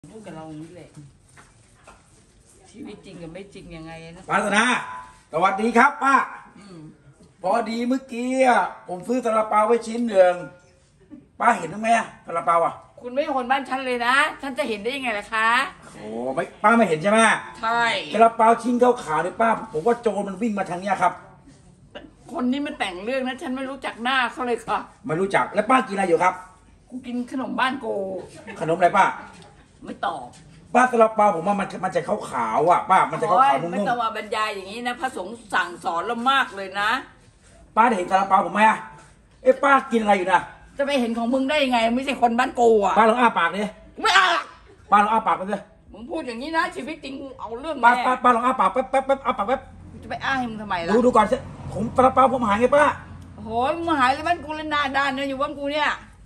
พูดกับเราอย่างนี้เลยชีวิตจริงกับไม่จริงยังไงนะป้าสนาสวัสดีครับป้าพอดีเมื่อกี้ผมซื้อซาลาเปาไว้ชิ้นหนึ่งป้าเห็นไหมซาลาเปาคุณไม่ใช่คนบ้านฉันเลยนะฉันจะเห็นได้ยังไงล่ะคะโอ้ไม่ป้าไม่เห็นใช่ไหมใช่ซาลาเปาชิ้นขาวๆเนี่ยป้าผมว่าโจรมันวิ่งมาทางเนี้ยครับคนนี้มันแต่งเรื่องนะฉันไม่รู้จักหน้าเขาเลยค่ะไม่รู้จักแล้วป้ากินอะไรอยู่ครับกูกินขนมบ้านโกขนมอะไรป้าไม่ตอบป้าซาลาเปาผมว่ามันจะขาวๆป้ามันจะขาวๆนุ่มๆไม่ต้องมาบรรยายอย่างนี้นะพระสงฆ์สั่งสอนเรามากเลยนะป้าได้เห็นซาลาเปาผมไหมป้ากินอะไรอยู่นะจะไปเห็นของมึงได้ยังไงไม่ใช่คนบ้านโกป้าลองอ้าปากดิไม่อ้าป้าลองอ้าปากไปเลยมึงพูดอย่างนี้นะชีวิตจริงเอาเรื่องป้าลองอ้าปากแป๊บอ้าปากแป๊บจะไปอ้าให้มึงทำไมล่ะดูก่อนสิผมซาลาเปาผมหายไงป้าโอ้ยมึงหายเลยบ้านกูเลยนาด้านเนี่ยอยู่บ้านกูเนี่ย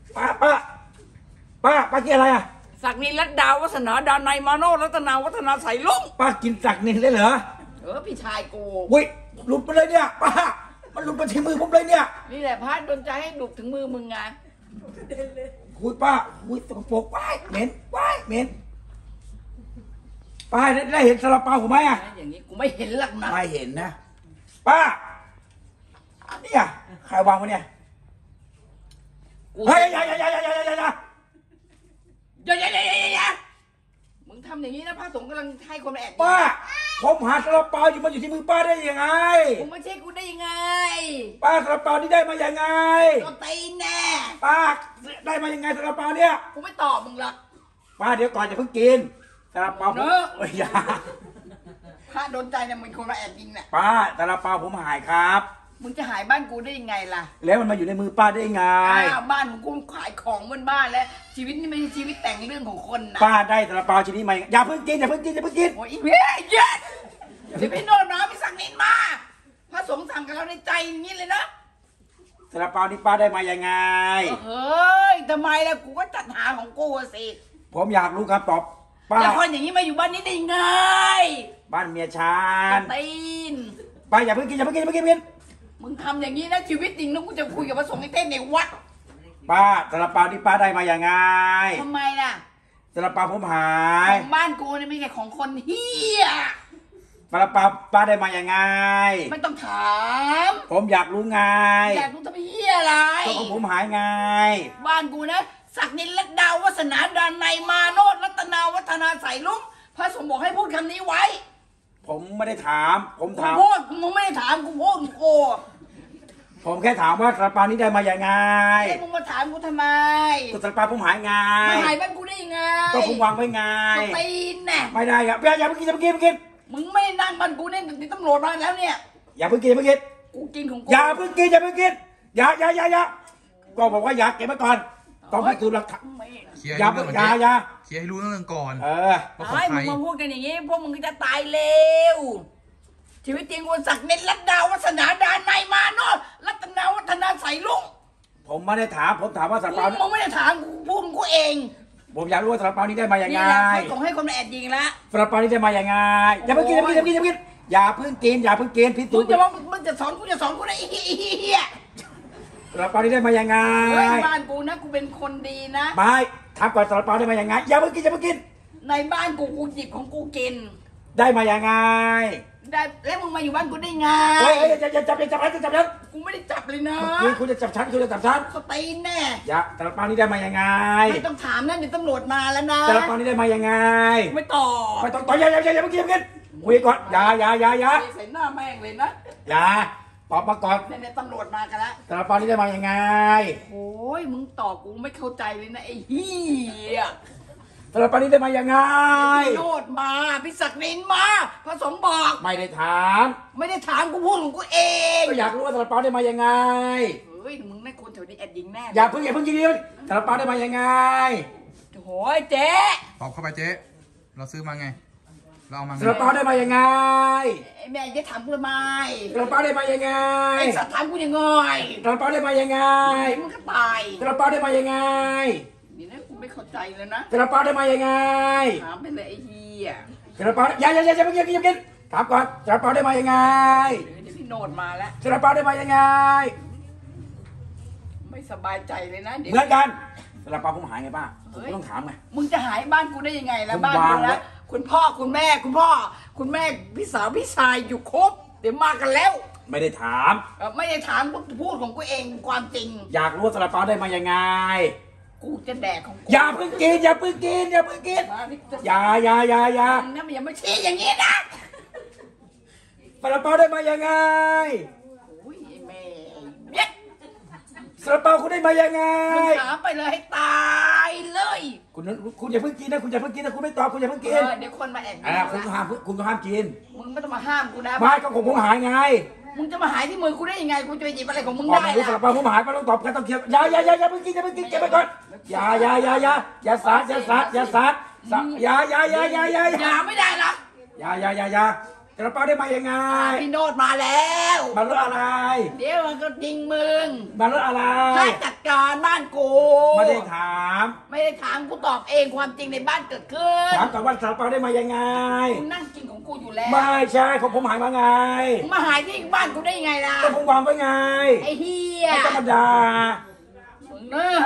ป้ากินอะไรศักดินรัตดาวัฒนาดานายมาโนรัตนาวัฒนาใส่ลุงป้ากินศักดินได้เหรอพี่ชายกูอุ้ยหลุดไปเลยเนี่ยป้ามันหลุดมาที่มือผมเลยเนี่ยนี่แหละพาดโดนใจให้ดุถึงมือมึงไงคุยป้าคุยสกปรกป้าเหม็นป้าได้เห็นซาลาเปาผมไหมอย่างนี้กูไม่เห็นหลักนะไม่เห็นนะป้าเนี่ยใครวางวะเนี่ยเฮ้ยอย่ามึงทำอย่างนี้นะพระสงฆ์กำลังให้คนมาแอบป้าผมหาซาลาเปาอยู่มันอยู่ที่มือป้าได้ยังไงมึงไม่ใช่กูได้ยังไงป้าซาลาเปานี่ได้มายังไงก็ตีแน่ป้าได้มายังไงซาลาเปาเนี่ยกูไม่ตอบมึงหรอกป้าเดี๋ยวก่อนจะเพิ่งกินซาลาเปาอย่าพระโดนใจเนี่ยมึงคนมาแอบยิงเนี่ยป้าซาลาเปาผมหายครับมึงจะหายบ้านกูได้ยังไงล่ะแล้วมันมาอยู่ในมือป้าได้ยังไงบ้านของกูขายของบนบ้านแล้วชีวิตนี่ไม่ใช่ชีวิตแต่งเรื่องของคนนะป้าได้ซาลาเปาชนิดใหม่อย่าเพิ่งกินโอ้ยเฮ้ยเย็ดที่พี่โนนมาพี่สั่งนินมาพระสงฆ์สั่งกับเราในใจอย่างนี้เลยนะซาลาเปานี่ป้าได้มายังไงเฮ้ยทำไมล่ะกูก็จัดหาของกูสิผมอยากรู้คำตอบป้าแต่คนอย่างนี้มาอยู่บ้านนี้ได้ยังไงบ้านเมียฉันตีนป้าอย่าเพิ่งกินมึงทำอย่างนี้นะชีวิตจริงนะกูจะคุยกับพระสงฆ์ไอ้เต้นในวัดป้าซาลาเปาที่ป้าได้มาอย่างไงทำไมล่ะซาลาเปาผมหายของบ้านกูนี่ไม่ใช่ของคนเฮียซาลาเปาป้าได้มาอย่างไงไม่ต้องถามผมอยากรู้ไงอยากรู้ทำไมเฮียอะไรก็ของผมหายไงบ้านกูนะศักดินรัตดาวัฒนาดานในมาโนรัตนาวัฒนาใส่ลุงพระสงฆ์บอกให้พูดคำนี้ไว้ผมไม่ได้ถามผมถามพูดมึงไม่ได้ถามกูพูดกูผมแค่ถามว่าซาลาเปานี้ได้มาอย่างไงมึงมาถามกูทำไมก็ซาลาเปาผมหายไงมันหายบ้านกูได้ยังไงก็ผมวางไว้ไงตีนแน่ไม่ได้ครับอย่าเพิ่งกินมึงไม่นั่งบ้านกูเนี่ยติดตำรวจมาแล้วเนี่ยอย่าเพิ่งกินกูกินของกูอย่าเพิ่งกินอย่าก็บอกว่าอย่าเก็บไว้ก่อนต้องพิสูจน์หลักฐานอย่าเคลียร์ให้รู้เรื่องก่อนไอ้มึงมาพูดกันอย่างนี้พวกมึงก็จะตายเร็วชีวิตจริงวันศักดิ์เน้นรัตดาวัฒนาดานายมาโนรัตนาวัฒนาใส่ลุงผมไม่ได้ถามผมถามว่าซาลาเปามึงไม่ได้ถามกูพูดกูเองผมอยากรู้ว่าซาลาเปานี้ได้มาอย่างไงส่งให้คนมาแอบยิงละซาลาเปานี้ได้มาอย่างไงอย่าเพิ่งกินอย่าเพิ่งกินพิสูจน์มึงจะสอนกูได้เฮียซาลาเปานี้ได้มาอย่างไงบ้านกูนะกูเป็นคนดีนะไม่ถามก่อนซาลาเปาได้มาอย่างไงอย่าเพิ่งกินในบ้านกูหยิบของกูกินได้มาอย่างไงได้แล้วมึงมาอยู่บ้านกูได้ไงเฮ้ยจะจับกูไม่ได้จับเลยนะคุณจะจับฉันสตีนแน่อย่าซาลาเปานี้ได้มาอย่างไงไม่ต้องถามนะเดี๋ยวตำรวจมาแล้วนะซาลาเปานี้ได้มาอย่างไงไม่ตอบอย่าเพิ่งกินคุยก่อนอย่าใส่หน้าแม่งเลยนะอย่าตอบมาก่อนเนี่ยตำรวจมากันแล้วซาลาเปานี้ได้มาอย่างไงโอ้ยมึงตอบกูไม่เข้าใจเลยนะไอ้เหี้ยซาลาเปานี้ได้มาอย่างไงโนดมาพิศักดินมาพระสงฆ์บอกไม่ได้ถามกูพูดของกูเองก็อยากรู้ว่าซาลาเปาได้มาอย่างไงเฮ้ยมึงไม่คนแถวนี้แอบยิงแน่อย่าเพิ่งกินซาลาเปาได้มาอย่างไงโอ้ยเจ๊ตอบเข้าไปเจ๊เราซื้อมาไงเราเอามาซาลาเปาได้มาอย่างไงแม่จะถามกูทำไมซาลาเปาได้มาอย่างไงไอ้สัตว์ถามกูยังไงซาลาเปาได้มาอย่างไงมึงก็ตายซาลาเปาได้มาอย่างไงนี่นะกูไม่เข้าใจเลยนะซาลาเปาได้มาอย่างไงถามไปเลยไอ้เหี้ยซาลาเปาอย่าเพิ่งกินถามก่อนซาลาเปาได้มาอย่างไงเดี๋ยวพี่โนดมาแล้วซาลาเปาได้มาอย่างไงไม่สบายใจเลยนะเหมือนกันซาลาเปาผมหายไงป้าผมก็ต้องถามไงมึงจะหายบ้านกูได้ยังไงล่ะผมบ้านกูวางไว้นะคุณพ่อคุณแม่คุณพ่อคุณแม่พี่สาวพี่ชายอยู่ครบเดี๋ยวมากันแล้วไม่ได้ถามไม่ได้ถามกูพูดของกูเองความจริงอยากรู้ว่าซาลาเปาได้มายังไงกูจะแดกของกูอย่าเพิ่งกินอย่าเพิ่งกินอย่าเพิ่งกินมาพี่จะอย่ามึงนะมันอย่ามาชี้อย่างนี้นะซาลาเปาได้มายังไงโอ้ยไอ้แม่เนี่ยซาลาเปาคุณได้มายังไงมึงถามไปเลยให้ตายเลยคุณอย่าเพิ่งกินนะคุณอย่าเพิ่งกินนะคุณไม่ตอบคุณอย่าเพิ่งกินเดี๋ยวคนมาแอบคุณก็ห้ามกินมึงไม่ต้องมาห้ามกูนะไม่ก็ผมหายไงมึงจะมาหายที่มือกูได้ยังไงกูจะไปหยิบอะไรของมึงออกได้มาดูซาล่ะลาเปาผมหายไปต้องตอบกันต้องเคลียร์อย่าเพิ่งกินเก็บไปก่อนอย่าสาดอย่าไม่ได้ละซาลาเปาได้มายังไงพี่โนดมาแล้วมารถอะไรเดี๋ยวมันก็ยิงมึงมารถอะไรให้จัดการบ้านกูไม่ได้ถามไม่ได้ถามกูตอบเองความจริงในบ้านเกิดขึ้นถามก่อนว่าซาลาเปาได้มายังไงกูนั่งกินของกูอยู่แล้วไม่ใช่ของผมหายมาไงมึงมาหายที่บ้านกูได้ยังไงล่ะก็ผมวางไว้ไงไอ้เฮียไม่ธรรมดามึงเนอะ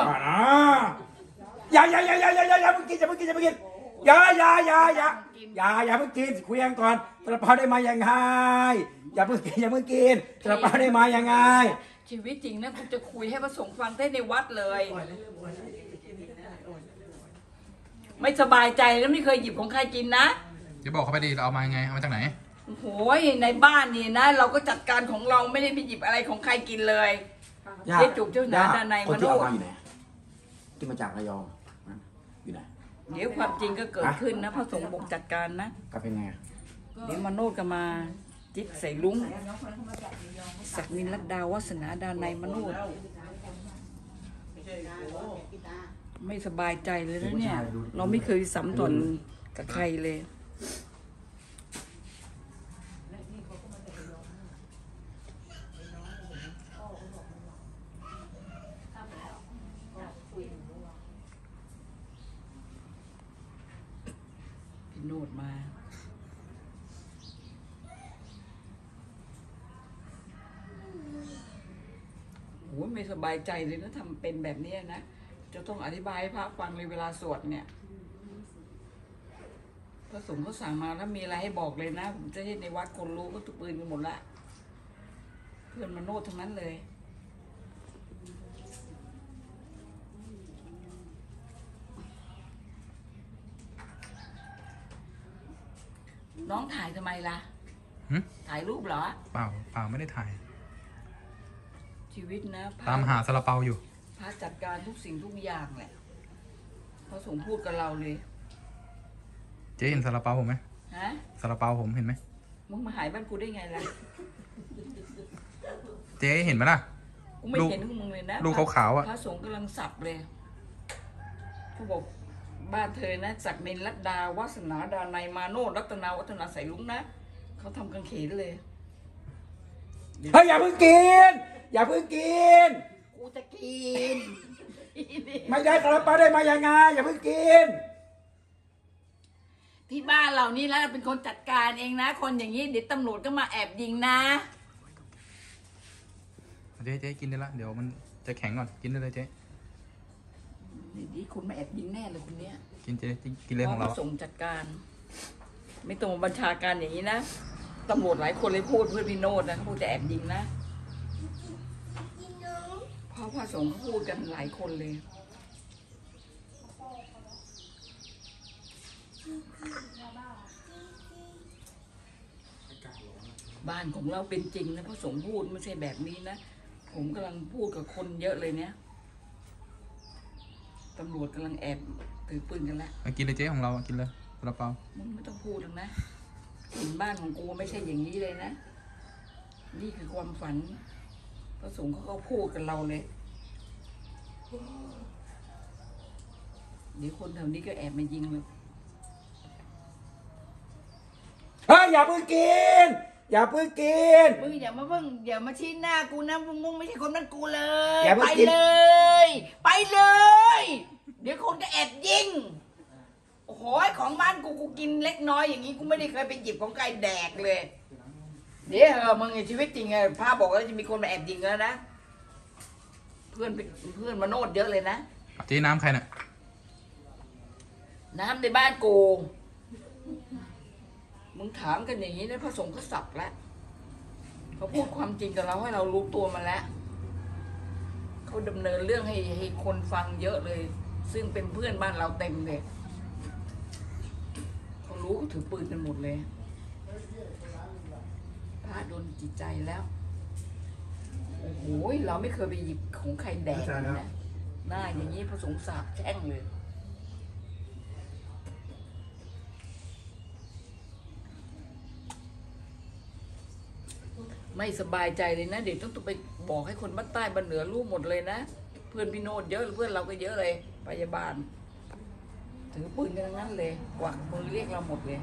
อย่าเพิ่งกินอย่าเพิ่งกินอย่าเพิ่งกินอย่าเพิ่งกินคุยกันก่อนซาลาเปาได้มายังไงอย่าเพิ่งกินซาลาเปาได้มายังไงชีวิตจริงนะกูจะคุยให้พระสงฆ์ฟังได้ในวัดเลย ไม่สบายใจแล้วไม่เคยหยิบของใครกินนะเดี๋ยวบอกเขาไปดิเราเอามายังไงเอามาจากไหนโอ้โหในบ้านนี่นะ เราก็จัดการของเราไม่ได้ไปหยิบอะไรของใครกินเลย เจ๊จุกเจ้าหน้าด้านในคนที่เอามามาดูอยู่ไหนที่มาจากระยองอยู่ไหนเดี๋ยวความจริงก็เกิดขึ้นนะพระสงฆ์บอกจัดการนะก็เป็นไงเดี๋ยวมาโนดกันมาจิตใส่ลุงศักดินลัดดาวาสนาดาในยมโนดไม่สบายใจเลยนะเนี่ย เราไม่เคยสัมผัสกับใครเลย พี่โนดมาโอ้ยไม่สบายใจเลยนะทำเป็นแบบนี้นะ จะต้องอธิบายให้พระฟังในเวลาสวดเนี่ยพระสงฆ์เขาสั่งมาถ้ามีอะไรให้บอกเลยนะ ผมจะให้ในวัดคนรู้ก็ตุกปืนกันหมดละเพื่อนมาโนดทั้งนั้นเลย น้องถ่ายทำไมล่ะหึถ่ายรูปเหรอเปล่าไม่ได้ถ่ายชีวิตนะพระตามหาซาลาเปาอยู่พระจัดการทุกสิ่งทุกอย่างแหละพระสงฆ์พูดกับเราเลยเจ๊เห็นซาลาเปาผมไหมฮะซาลาเปาผมเห็นไหมมึงมาหายบ้านกูได้ไงล่ะเจ๊เห็นไหมล่ะกูไม่เห็นพวกมึงเลยนะลูกขาวๆอะพระสงฆ์กำลังสับเลยเขาบอกบ้านเธอนะศักดินลัดดาวาสนาดานัยมาโนรัตนาวัฒนาใส่ลุงนะเขาทำกางเขนเลยเฮ้ยอย่าเพิ่งกินกูจะกินไม่ได้ซาลาเปาได้มายังไงอย่าเพิ่งกินที่บ้านเรานี่แล้วเป็นคนจัดการเองนะ คนอย่างนี้เดี๋ยวตำรวจก็มาแอบยิงนะเจ๊กินได้ละเดี๋ยวมันจะแข็งก่อนกินได้เลยเจ๊นี่คุณมาแอบยิงแน่เลยคนเนี้ยกินเจ๊กินเลยของเราส่งจัดการ ไม่ตรงบัญชาการอย่างนี้นะตำรวจหลายคนเลยพูดเพื่อนพี่โนดนะเขาพูดจะแอบยิงนะเพราะพระสงฆ์เขาพูดกันหลายคนเลย บ้านของเราเป็นจริงนะพระสงฆ์พูดไม่ใช่แบบนี้นะผมกำลังพูดกับคนเยอะเลยเนี่ยตำรวจกำลังแอบถือปืนกันแล้วกินเลยเจ๊ของเรากินเลยซาลาเปามึงไม่ต้องพูดหรอกนะเห็นบ้านของกูไม่ใช่อย่างนี้เลยนะ นี่คือความฝันพระสงฆ์เขาก็พูดกับเราเลย เดี๋ยวคนแถวนี้ก็แอบมายิงเลยเฮ้ยอย่าเพิ่งกินมึงอย่ามาชี้หน้ากูนะมึงไม่ใช่คนนั้นกูเลยอย่าเพิ่ไปงกินเลย ไปเลย เดี๋ยวคนก็แอบยิง โอ้โหของบ้านกูกินเล็กน้อยอย่างนี้กูไม่ได้เคยไปหยิบของใครแดกเลย เดี๋ยวมึงในชีวิตจริงไงพระบอกว่าจะมีคนมาแอบยิงแล้วนะ เพื่อนมาโนดเยอะเลยนะเจ๊น้ำใครน่ะน้ำในบ้านกูมึงถามกันอย่างนี้นะพระสงฆ์ก็สับแล้วเขาพูดความจริงกับเราให้เรารู้ตัวมาแล้วเขาดำเนินเรื่องให้คนฟังเยอะเลย ซึ่งเป็นเพื่อนบ้านเราเต็มเลยเขารู้เขาถือปืนกันหมดเลยพระโดนจิตใจแล้วโอ้โหเราไม่เคยไปหยิบของใครแดกเลยนะหน้าอย่างนี้พระสงฆ์สาบแช่งเลยไม่สบายใจเลยนะเดี๋ยวต้องไปบอกให้คนบ้านใต้บ้านเหนือรู้หมดเลยนะเพื่อนพี่โนดเยอะเพื่อนเราก็เยอะเลยพยาบาลถือปืนกันทั้งนั้นเลยกวักมือเรียกเราหมดเลย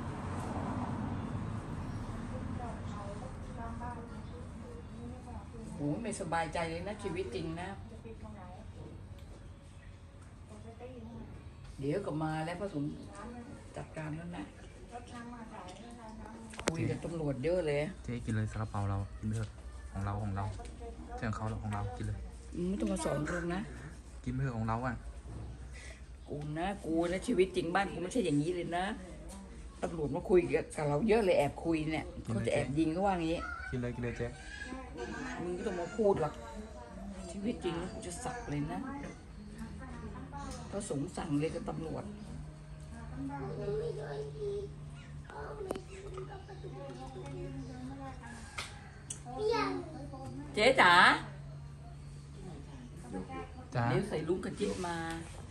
โอ้ไม่สบายใจเลยนะชีวิตจริงนะเดี๋ยวก็มาแล้วพระสงฆ์จัดการแล้วนะคุยกับตำรวจเยอะเลยเจ๊กินเลยซาลาเปาเรากินไปเถอะของเราเรื่องเขาของเรากินเลยไม่ต้องมาสอนกูนะกินไปเถอะของเราอ่ะกูนะชีวิตจริงบ้านกูไม่ใช่อย่างนี้เลยนะตำรวจมาคุยกับเราเยอะเลยแอบคุยเนี่ยเขาจะแอบยิงก็ว่างี้กินเลยเจ๊มึงก็ต้องมาพูดหรอกชีวิตจริงแล้วกูจะสับเลยนะพระสงฆ์สั่งเลยกับตำรวจเจ๊จ๋าจ้าเดี๋ยวใส่ลุงกระจิ๊บมาเ